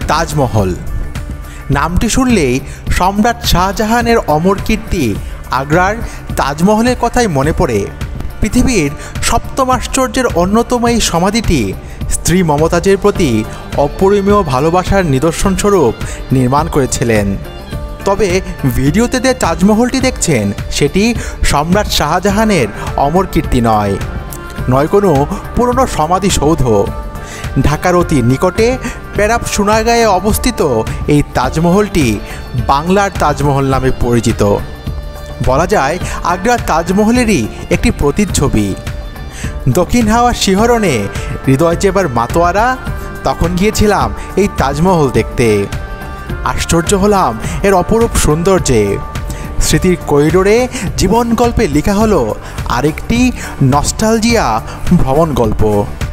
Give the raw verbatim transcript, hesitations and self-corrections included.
তাজমহল। নামটি শুনলেই সম্রাট শাহজাহানের অমর কীর্তি আগ্রার তাজমহলের কথাই মনে পড়ে। পৃথিবীর সপ্তম আশ্চর্যের অন্যতম এই সমাধিটি স্ত্রী মমতাজের প্রতি অপরিমেয় ভালোবাসার নিদর্শনস্বরূপ নির্মাণ করেছিলেন। তবে ভিডিওতে যে তাজমহলটি দেখছেন সেটি সম্রাট শাহজাহানের অমর কীর্তি নয়, নয় কোনো পুরনো সমাধিসৌধ। ঢাকার অতি নিকটে পেরাব সোনারগাঁয়ে অবস্থিত এই তাজমহলটি বাংলার তাজমহল নামে পরিচিত। বলা যায় আগ্রার তাজমহলেরই একটি প্রতিচ্ছবি। দক্ষিণ হাওয়ার শিহরণে হৃদয় চেবার মাতোয়ারা, তখন গিয়েছিলাম এই তাজমহল দেখতে। আশ্চর্য হলাম এর অপরূপ সৌন্দর্যে। স্মৃতির করিডোরে জীবন গল্পে লেখা হলো আরেকটি নস্টালজিয়া ভ্রমণ গল্প।